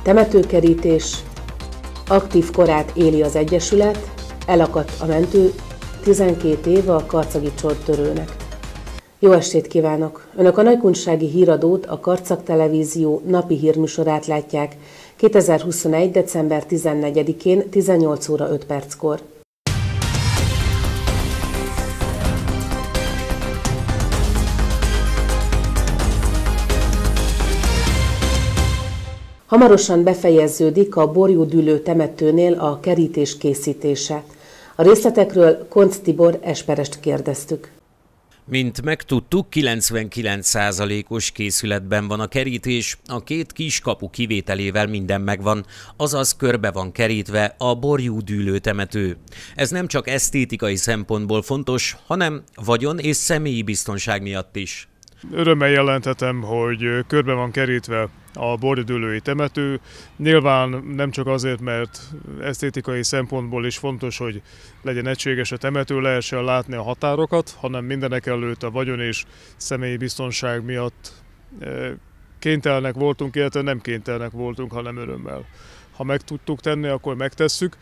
Temetőkerítés, aktív korát éli az Egyesület, elakadt a mentő 12 éve a karcagi csortörőnek. Jó estét kívánok! Önök a Nagykunsági Híradót, a Karcag Televízió napi hírműsorát látják 2021. december 14-én 18 óra 5 perckor. Hamarosan befejeződik a Borjú-Dűlő temetőnél a kerítés készítése. A részletekről Koncz Tibor esperest kérdeztük. Mint megtudtuk, 99%-os készületben van a kerítés, a két kiskapu kivételével minden megvan, azaz körbe van kerítve a Borjú-Dűlő temető. Ez nem csak esztétikai szempontból fontos, hanem vagyon és személyi biztonság miatt is. Örömmel jelenthetem, hogy körbe van kerítve a Borjú-Dűlői temető. Nyilván nem csak azért, mert esztétikai szempontból is fontos, hogy legyen egységes a temető, lehessen látni a határokat, hanem mindenekelőtt a vagyon és személyi biztonság miatt kénytelenek voltunk, illetve nem kénytelenek voltunk, hanem örömmel. Ha meg tudtuk tenni, akkor megtesszük.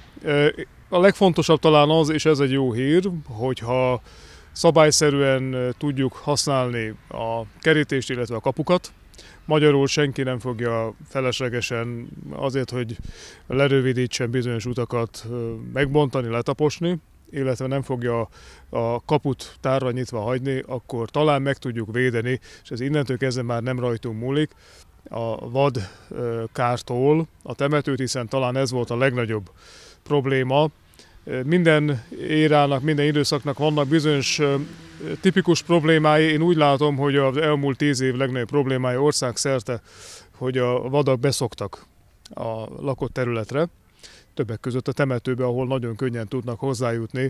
A legfontosabb talán az, és ez egy jó hír, hogyha szabályszerűen tudjuk használni a kerítést, illetve a kapukat. Magyarul senki nem fogja feleslegesen azért, hogy lerövidítsen bizonyos utakat megbontani, letaposni, illetve nem fogja a kaput tárva nyitva hagyni, akkor talán meg tudjuk védeni, és ez innentől kezdve már nem rajtunk múlik, a vadkártól a temetőt, hiszen talán ez volt a legnagyobb probléma. Minden érának, minden időszaknak vannak bizonyos tipikus problémái. Én úgy látom, hogy az elmúlt 10 év legnagyobb problémája országszerte, hogy a vadak beszoktak a lakott területre, többek között a temetőbe, ahol nagyon könnyen tudnak hozzájutni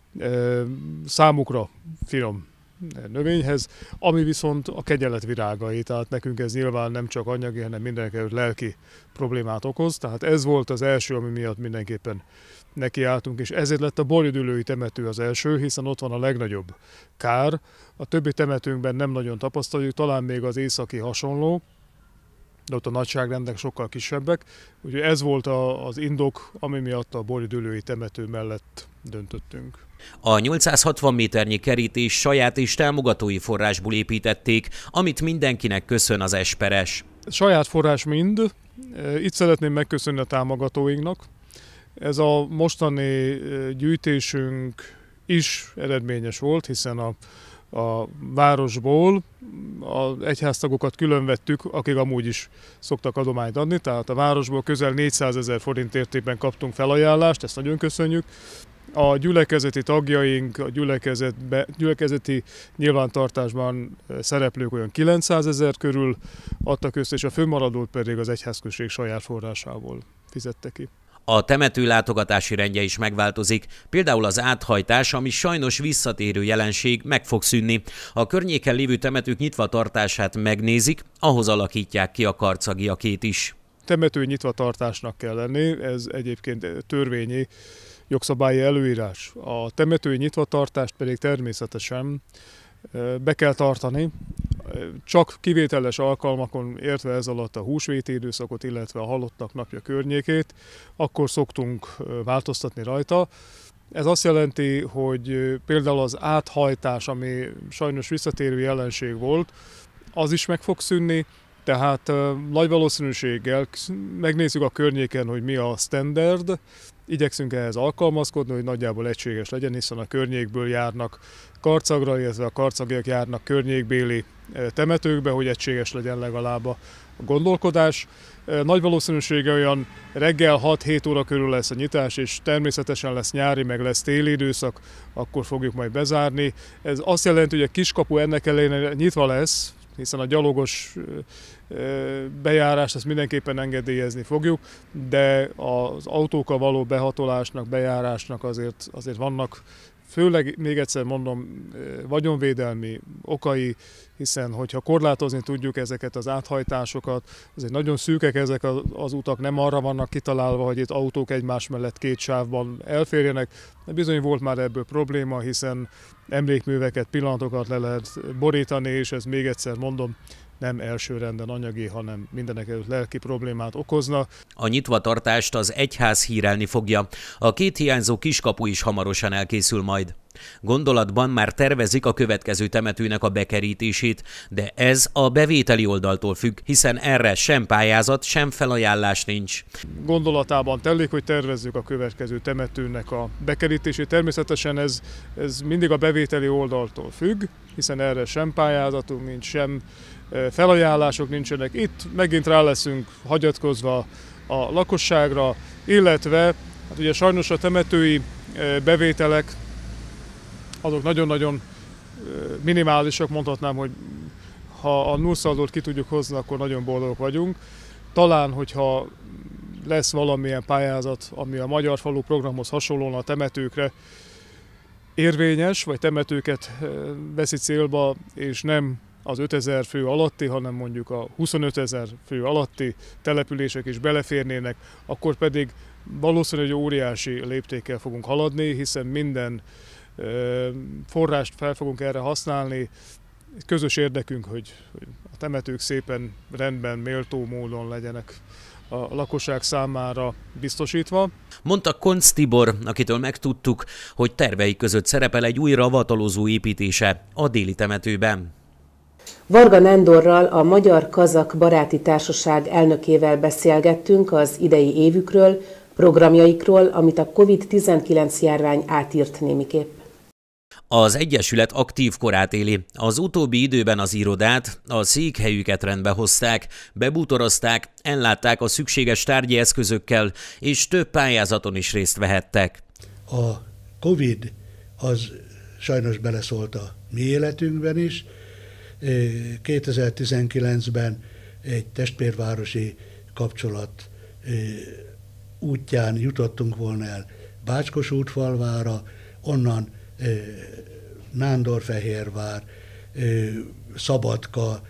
számukra finom növényhez, ami viszont a kegyelet virágai, tehát nekünk ez nyilván nem csak anyagi, hanem mindenekelőtt lelki problémát okoz, tehát ez volt az első, ami miatt mindenképpen nekiálltunk, és ezért lett a Borjú-Dűlői temető az első, hiszen ott van a legnagyobb kár. A többi temetőnkben nem nagyon tapasztaljuk, talán még az északi hasonló, de ott a nagyságrendek sokkal kisebbek. Úgyhogy ez volt az indok, ami miatt a Borjú-Dűlői temető mellett döntöttünk. A 860 méternyi kerítés saját és támogatói forrásból építették, amit mindenkinek köszön az esperes. Saját forrás mind. Itt szeretném megköszönni a támogatóinknak. Ez a mostani gyűjtésünk is eredményes volt, hiszen a városból az egyháztagokat külön vettük, akik amúgy is szoktak adományt adni, tehát a városból közel 400 000 forint értékben kaptunk felajánlást, ezt nagyon köszönjük. A gyülekezeti tagjaink, a gyülekezeti nyilvántartásban szereplők olyan 900 000 körül adtak össze, és a fönnmaradót pedig az egyházközség saját forrásából fizette ki. A temető látogatási rendje is megváltozik, például az áthajtás, ami sajnos visszatérő jelenség, meg fog szűnni. A környéken lévő temetők nyitva tartását megnézik, ahhoz alakítják ki a karcagiakét is. Temető nyitva tartásnak kell lenni, ez egyébként törvényi jogszabályi előírás. A temető nyitva tartást pedig természetesen be kell tartani, csak kivételes alkalmakon, értve ez alatt a húsvéti időszakot, illetve a halottak napja környékét, akkor szoktunk változtatni rajta. Ez azt jelenti, hogy például az áthajtás, ami sajnos visszatérő jelenség volt, az is meg fog szűnni, tehát nagy valószínűséggel megnézzük a környéken, hogy mi a standard, igyekszünk ehhez alkalmazkodni, hogy nagyjából egységes legyen, hiszen a környékből járnak Karcagra, illetve a karcagiak járnak környékbéli temetőkbe, hogy egységes legyen legalább a gondolkodás. Nagy valószínűséggel olyan reggel 6-7 óra körül lesz a nyitás, és természetesen lesz nyári, meg lesz téli időszak, akkor fogjuk majd bezárni. Ez azt jelenti, hogy a kiskapu ennek ellenére nyitva lesz, hiszen a gyalogos bejárást ezt mindenképpen engedélyezni fogjuk, de az autókkal való behatolásnak, bejárásnak azért vannak, főleg még egyszer mondom, vagyonvédelmi okai, hiszen hogyha korlátozni tudjuk ezeket az áthajtásokat, azért nagyon szűkek ezek az utak, nem arra vannak kitalálva, hogy itt autók egymás mellett két sávban elférjenek, de bizony volt már ebből probléma, hiszen emlékműveket, pillanatokat le lehet borítani, és ez még egyszer mondom, nem elsőrenden anyagi, hanem mindenekelőtt lelki problémát okozna. A nyitvatartást az egyház hírelni fogja. A 2 hiányzó kiskapu is hamarosan elkészül majd. Gondolatban már tervezik a következő temetőnek a bekerítését, de ez a bevételi oldaltól függ, hiszen erre sem pályázat, sem felajánlás nincs. Gondolatában telik, hogy tervezzük a következő temetőnek a bekerítését. Természetesen ez mindig a bevételi oldaltól függ, hiszen erre sem pályázatunk nincs, sem felajánlások nincsenek. Itt megint rá leszünk hagyatkozva a lakosságra, illetve hát ugye sajnos a temetői bevételek azok nagyon-nagyon minimálisak, mondhatnám, hogy ha a nullszaldót ki tudjuk hozni, akkor nagyon boldogok vagyunk. Talán, hogyha lesz valamilyen pályázat, ami a Magyar Falu programhoz hasonlóan a temetőkre érvényes, vagy temetőket veszi célba, és nem az 5000 fő alatti, hanem mondjuk a 25 000 fő alatti települések is beleférnének, akkor pedig valószínűleg egy óriási léptékkel fogunk haladni, hiszen minden forrást fel fogunk erre használni. Közös érdekünk, hogy a temetők szépen, rendben, méltó módon legyenek a lakosság számára biztosítva. Mondta Koncz Tibor, akitől megtudtuk, hogy tervei között szerepel egy új ravatalozó építése a déli temetőben. Varga Nándorral, a Magyar Kazak Baráti Társaság elnökével beszélgettünk az idei évükről, programjaikról, amit a COVID-19 járvány átírt némiképp. Az egyesület aktív korát éli. Az utóbbi időben az irodát, a székhelyüket rendbe hozták, bebútorozták, ellátták a szükséges tárgyi eszközökkel, és több pályázaton is részt vehettek. A Covid az sajnos beleszólt a mi életünkben is. 2019-ben egy testvérvárosi kapcsolat útján jutottunk volna el Bácskos-útfalvára, onnan Nándorfehérvár, Szabadka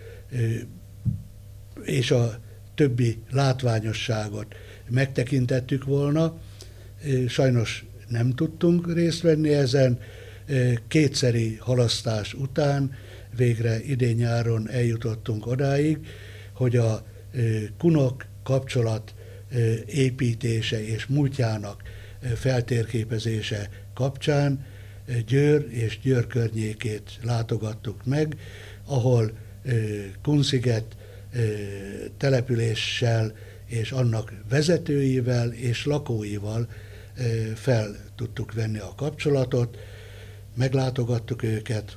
és a többi látványosságot megtekintettük volna. Sajnos nem tudtunk részt venni ezen. Kétszeri halasztás után végre idén nyáron eljutottunk odáig, hogy a kunok kapcsolat építése és múltjának feltérképezése kapcsán Győr és Győr környékét látogattuk meg, ahol Kunsziget településsel és annak vezetőivel és lakóival fel tudtuk venni a kapcsolatot, meglátogattuk őket,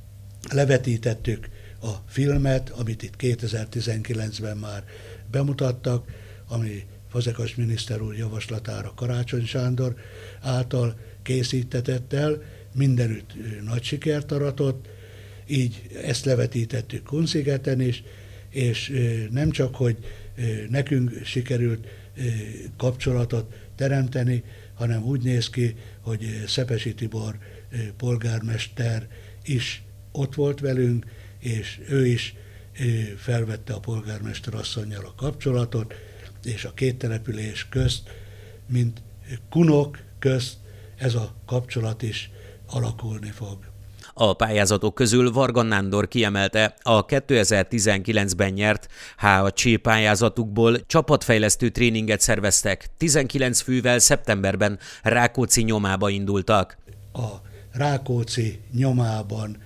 levetítettük a filmet, amit itt 2019-ben már bemutattak, ami Fazekas miniszter úr javaslatára Karácsony Sándor által készítetett el, mindenütt nagy sikert aratott, így ezt levetítettük Kunszigeten is, és nem csak, hogy nekünk sikerült kapcsolatot teremteni, hanem úgy néz ki, hogy Szepesi Tibor polgármester is ott volt velünk, és ő is felvette a polgármester asszonnyal a kapcsolatot, és a két település közt, mint kunok közt ez a kapcsolat is alakulni fog. A pályázatok közül Varga Nándor kiemelte, a 2019-ben nyert HAC pályázatukból csapatfejlesztő tréninget szerveztek. 19 fővel szeptemberben Rákóczi nyomába indultak. A Rákóczi nyomában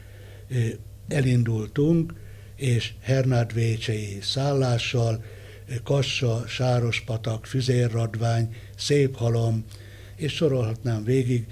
elindultunk, és Hernádvécsei szállással, Kassa, Sárospatak, Füzérradvány, Széphalom, és sorolhatnám végig,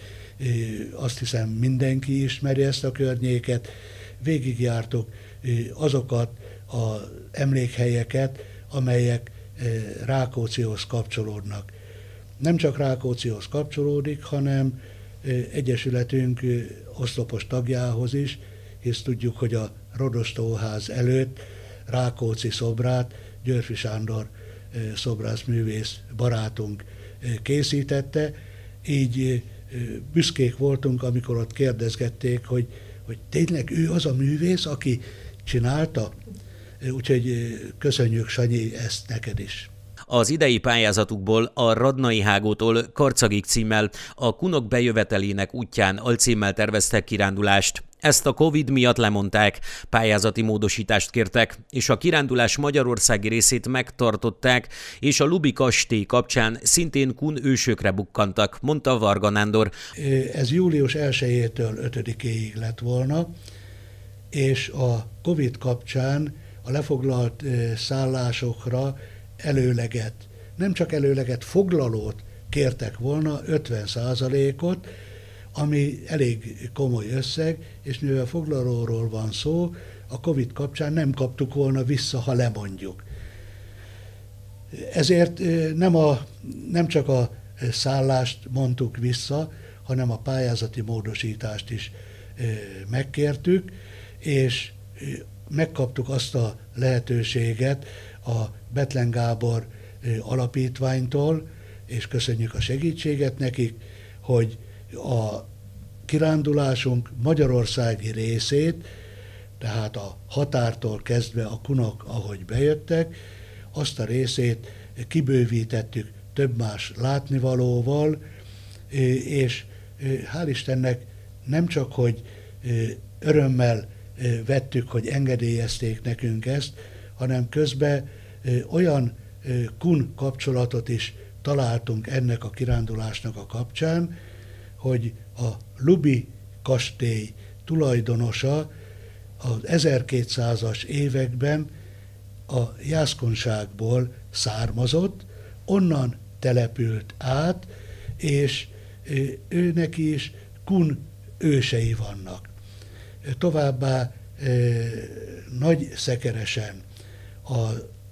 azt hiszem mindenki ismeri ezt a környéket, végigjártuk azokat az emlékhelyeket, amelyek Rákóczihoz kapcsolódnak. Nem csak Rákóczihoz kapcsolódik, hanem egyesületünk oszlopos tagjához is, hisz tudjuk, hogy a Rodostóház előtt Rákóczi szobrát Györffy Sándor szobrászművész barátunk készítette, így büszkék voltunk, amikor ott kérdezgették, hogy tényleg ő az a művész, aki csinálta. Úgyhogy köszönjük, Sanyi, ezt neked is. Az idei pályázatukból a Radnai Hágótól Karcagig címmel, a kunok bejövetelének útján alcímmel terveztek kirándulást. Ezt a Covid miatt lemondták, pályázati módosítást kértek, és a kirándulás magyarországi részét megtartották, és a Lubi kastély kapcsán szintén kun ősökre bukkantak, mondta Varga Nándor. Ez július 1-től 5-ig lett volna, és a Covid kapcsán a lefoglalt szállásokra előleget, nem csak előleget, foglalót kértek volna, 50%-ot, ami elég komoly összeg, és mivel foglalóról van szó, a Covid kapcsán nem kaptuk volna vissza, ha lemondjuk. Ezért nem csak a szállást mondtuk vissza, hanem a pályázati módosítást is megkértük, és megkaptuk azt a lehetőséget a Bethlen Gábor alapítványtól, és köszönjük a segítséget nekik, hogy a kirándulásunk magyarországi részét, tehát a határtól kezdve a kunok, ahogy bejöttek, azt a részét kibővítettük több más látnivalóval, és hál' Istennek nem csak, hogy örömmel vettük, hogy engedélyezték nekünk ezt, hanem közben olyan kun kapcsolatot is találtunk ennek a kirándulásnak a kapcsán, hogy a Lubi kastély tulajdonosa az 1200-as években a jászkonságból származott, onnan települt át, és ő neki is kun ősei vannak. Továbbá Nagyszekeresen a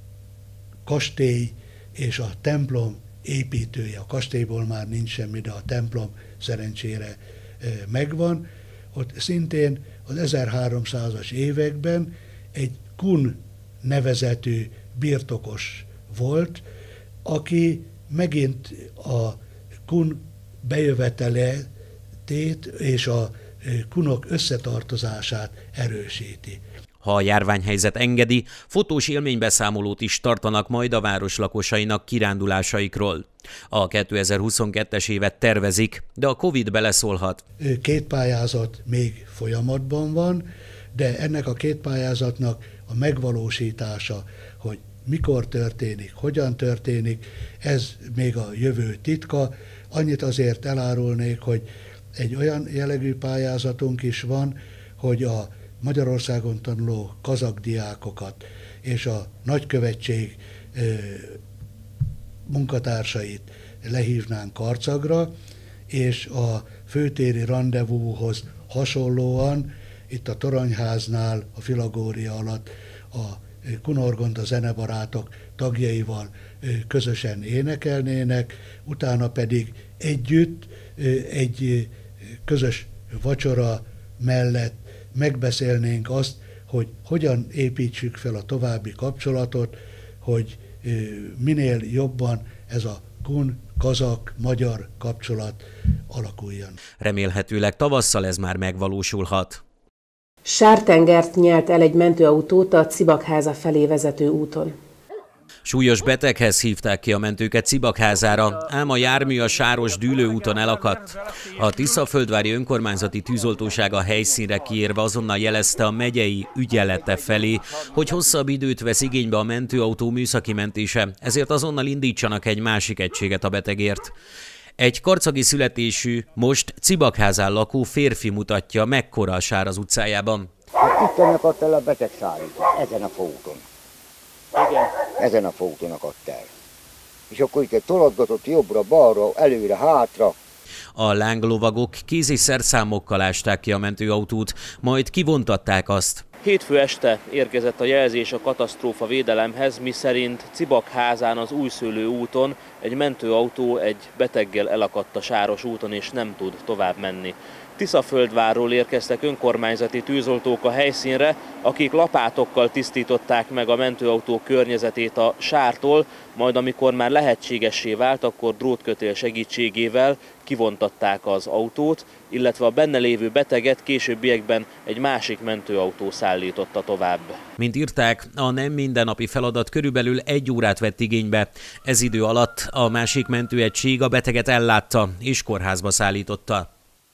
kastély és a templom építője, a kastélyból már nincs semmi, de a templom szerencsére megvan. Ott szintén az 1300-as években egy kun nevezetű birtokos volt, aki megint a kun bejövetelét és a kunok összetartozását erősíti. Ha a járványhelyzet engedi, fotós élménybeszámolót is tartanak majd a város lakosainak kirándulásaikról. A 2022-es évet tervezik, de a Covid beleszólhat. 2 pályázat még folyamatban van, de ennek a 2 pályázatnak a megvalósítása, hogy mikor történik, hogyan történik, ez még a jövő titka. Annyit azért elárulnék, hogy egy olyan jellegű pályázatunk is van, hogy a Magyarországon tanuló kazak diákokat és a nagykövetség munkatársait lehívnánk Karcagra, és a főtéri randevúhoz hasonlóan itt a Toronyháznál, a Filagória alatt a Kunorgont, a zenebarátok tagjaival közösen énekelnének, utána pedig együtt egy közös vacsora mellett megbeszélnénk azt, hogy hogyan építsük fel a további kapcsolatot, hogy minél jobban ez a kun-kazak-magyar kapcsolat alakuljon. Remélhetőleg tavasszal ez már megvalósulhat. Sártengert nyelt el egy mentőautót a Cibakháza felé vezető úton. Súlyos beteghez hívták ki a mentőket Cibakházára, ám a jármű a Sáros Dűlő úton elakadt. A Tiszaföldvári Önkormányzati Tűzoltóság a helyszínre kiérve azonnal jelezte a megyei ügyelete felé, hogy hosszabb időt vesz igénybe a mentőautó műszaki mentése, ezért azonnal indítsanak egy másik egységet a betegért. Egy karcagi születésű, most Cibakházán lakó férfi mutatja, mekkora a sár az utcájában. Itt akadt el a beteg szállító, ezen a fóton. Igen. Ezen a fóton akadt el. És akkor itt tolodgatott jobbra-balra, előre-hátra. A lánglovagok kézi szerszámokkal ásták ki a mentőautót, majd kivontatták azt. Hétfő este érkezett a jelzés a katasztrófa védelemhez, miszerint Cibakházán az Újszőlő úton egy mentőautó egy beteggel elakadt a Sáros úton és nem tud tovább menni. Tiszaföldvárról érkeztek önkormányzati tűzoltók a helyszínre, akik lapátokkal tisztították meg a mentőautó környezetét a sártól, majd amikor már lehetségessé vált, akkor drótkötél segítségével kivontatták az autót, illetve a benne lévő beteget későbbiekben egy másik mentőautó szállította tovább. Mint írták, a nem mindennapi feladat körülbelül 1 órát vett igénybe. Ez idő alatt a másik mentőegység a beteget ellátta és kórházba szállította.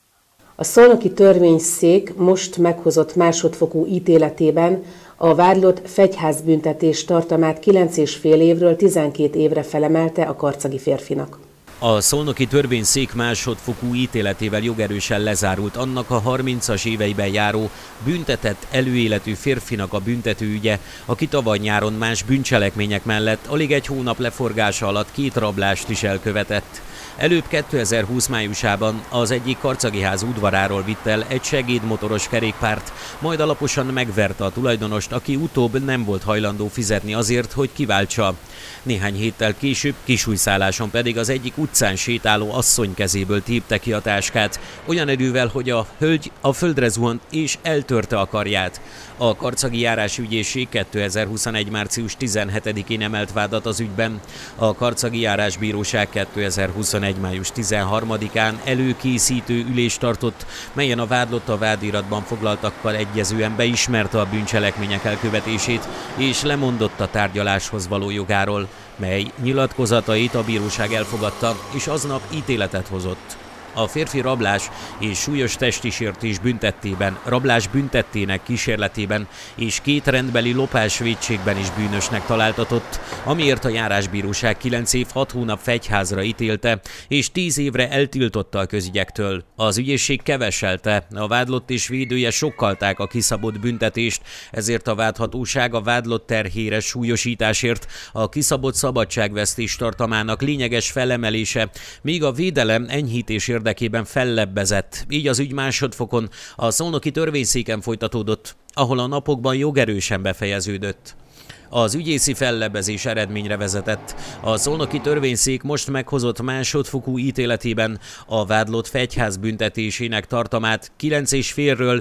A szolnoki törvényszék most meghozott másodfokú ítéletében a vádlott fegyházbüntetés tartamát 9,5 évről 12 évre felemelte a karcagi férfinak. A szolnoki törvényszék másodfokú ítéletével jogerősen lezárult annak a 30-as éveiben járó büntetett előéletű férfinak a büntetőügye, aki tavaly nyáron más bűncselekmények mellett alig 1 hónap leforgása alatt 2 rablást is elkövetett. Előbb 2020 májusában az egyik karcagi ház udvaráról vitt el egy segédmotoros kerékpárt, majd alaposan megverte a tulajdonost, aki utóbb nem volt hajlandó fizetni azért, hogy kiváltsa. Néhány héttel később Kisújszálláson pedig az egyik utcán sétáló asszony kezéből tépte ki a táskát, olyan erővel, hogy a hölgy a földre zuhant és eltörte a karját. A karcagi járásügyészség 2021. március 17-én emelt vádat az ügyben. A karcagi járásbíróság 2021. május 13-án előkészítő ülést tartott, melyen a vádlott a vádiratban foglaltakkal egyezően beismerte a bűncselekmények elkövetését és lemondott a tárgyaláshoz való jogáról, mely nyilatkozatait a bíróság elfogadta és aznap ítéletet hozott. A férfi rablás és súlyos testi sértés büntettében, rablás büntettének kísérletében és 2 rendbeli lopás vétségben is bűnösnek találtatott, amiért a járásbíróság 9 év 6 hónap fegyházra ítélte és 10 évre eltiltotta a közügyektől. Az ügyészség keveselte, a vádlott és védője sokkalták a kiszabott büntetést, ezért a vádhatóság a vádlott terhére súlyosításért a kiszabott szabadságvesztés tartamának lényeges felemelése, míg a védelem enyhítés érdekében fellebbezett. Így az ügy másodfokon a szolnoki törvényszéken folytatódott, ahol a napokban jogerősen befejeződött. Az ügyészi fellebbezés eredményre vezetett. A szolnoki törvényszék most meghozott másodfokú ítéletében a vádlott fegyház büntetésének tartamát 9,5-ről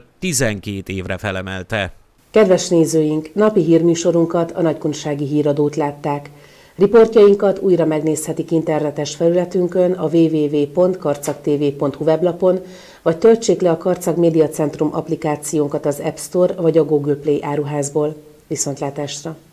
12 évre felemelte. Kedves nézőink, napi hírműsorunkat, a Nagykunsági Híradót látták. Riportjainkat újra megnézhetik internetes felületünkön, a www.karcagtv.hu weblapon, vagy töltsék le a Karcag Média Centrum applikációnkat az App Store vagy a Google Play áruházból. Viszontlátásra!